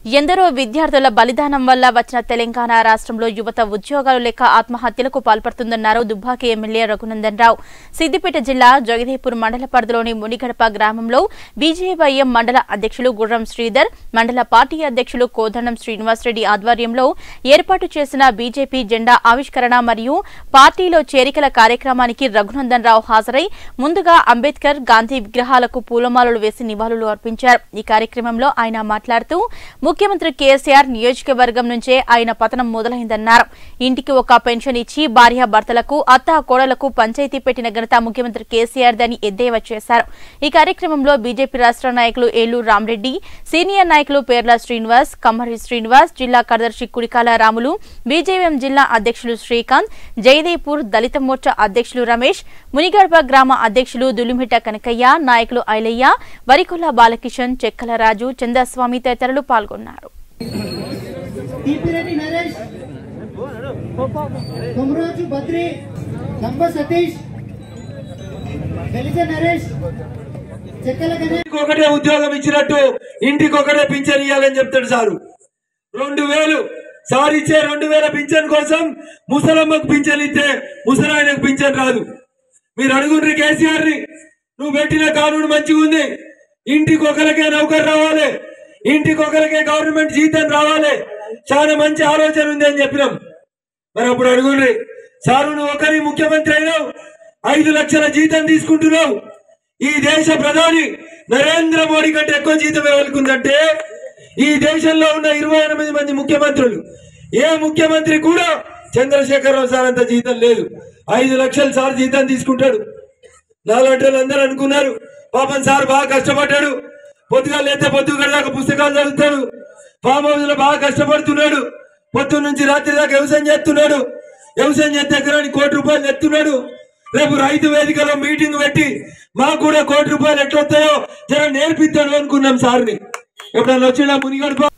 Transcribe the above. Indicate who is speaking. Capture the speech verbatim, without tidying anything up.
Speaker 1: ఎందరో విద్యార్థుల బలిదానం వల్ల వచ్చిన తెలంగాణ రాష్ట్రంలో యువత ఉద్యోగాలు లేక ఆత్మహత్యలకు పాల్పడుతుందన్నారు దుబ్బాక ఎమ్మెల్యే రఘునందన్ రావు. సిద్దిపేట జిల్లా జగదేపూర్ మండల పరిధిలోని మునిగడప గ్రామంలో బీజేవైఎం మండల అధ్యక్షులు గుర్రం శ్రీధర్, మండల పార్టీ అధ్యక్షులు కోదండం శ్రీనివాసరెడ్డి ఆధ్వర్యంలో ఏర్పాటు చేసిన బీజేపీ జెండా ఆవిష్కరణ మరియు పార్టీలో చేరికల కార్యక్రమానికి రఘునందన్ రావు హాజరై ముందుగా అంబేద్కర్, గాంధీ విగ్రహాలకు పూలమాలలు వేసి నివాళులు అర్పించారు. ఈ కార్యక్రమంలో ఆయన మాట్లాడుతూ ముఖ్యమంత్రి కేసీఆర్ నియోజకవర్గం నుంచే ఆయన పతనం మొదలైందన్నారు. ఇంటికి ఒక పెన్షన్ ఇచ్చి భార్యాభర్తలకు, అత్తా కోడలకు పంచాయతీ పెట్టిన ఘనత ముఖ్యమంత్రి కేసీఆర్ దని ఎద్దేవా చేశారు. ఈ కార్యక్రమంలో బీజేపీ రాష్ట్ర నాయకులు ఏలూరు రామరెడ్డి, సీనియర్ నాయకులు పేర్ల శ్రీనివాస్, కమ్మరి శ్రీనివాస్, జిల్లా కార్యదర్శి కుడికాల రాములు, బీజేఎం జిల్లా అధ్యక్షులు శ్రీకాంత్, జయదేపూర్ దళిత మోర్చా అధ్యక్షులు రమేష్, మునిగడప గ్రామ అధ్యక్షులు దులిమిట కనకయ్య, నాయకులు ఐలయ్య, వరికొల్ల బాలకిషన్, చెక్కల రాజు, చందస్వామి తదితరులు పాల్గొన్నారు.
Speaker 2: ఒకటే ఉద్యోగం ఇచ్చినట్టు ఇంటికి ఒకటే పింఛన్ ఇవ్వాలని చెప్తాడు సారు. రెండు వేలు సార్ ఇచ్చే రెండు వేల పింఛన్ కోసం ముసలమ్మకు పింఛన్ ఇస్తే ముసలాయనకు పింఛన్ రాదు. మీరు అడుగుండ్రి కేసీఆర్ ని, నువ్వు పెట్టిన కానూను మంచిగా ఉంది, ఇంటికి ఒకరికే నౌకరు రావాలి, ఇంటికి ఒకరికే గవర్నమెంట్ జీతం రావాలి, చాలా మంచి ఆలోచన ఉంది అని చెప్పినాం. మరి అప్పుడు అడుగుండ్రి సారు, నువ్వు ఒకరి ముఖ్యమంత్రి అయినావు, ఐదు లక్షల జీతం తీసుకుంటున్నావు. ఈ దేశ ప్రధాని నరేంద్ర మోడీ కంటే ఎక్కువ జీతం ఎవరుకుందంటే ఈ దేశంలో ఉన్న ఇరవై ఎనిమిది మంది ముఖ్యమంత్రులు ఏ ముఖ్యమంత్రి కూడా చంద్రశేఖరరావు సార్ అంత జీతం లేదు. ఐదు లక్షల సార్ జీతం తీసుకుంటాడు. నాలుగు అందరూ అనుకున్నారు పాపం సార్ బాగా కష్టపడ్డాడు, పొద్దుగా లేతే పొద్దుగా దాకా పుస్తకాలు చదువుతాడు, ఫామ్ హౌస్ లో బాగా కష్టపడుతున్నాడు, పొద్దున్న నుంచి రాత్రి దాకా వ్యవసాయం చేస్తున్నాడు, వ్యవసాయం చేస్తే ఎకరానికి కోటి రూపాయలు ఎత్తున్నాడు. రేపు రైతు వేదికలో మీటింగ్ పెట్టి మాకు కూడా కోటి రూపాయలు ఎట్లొస్తాయో జర నేర్పిస్తాడు అనుకున్నాం సార్ని. ఎప్పుడన్నా వచ్చినా మునిగడప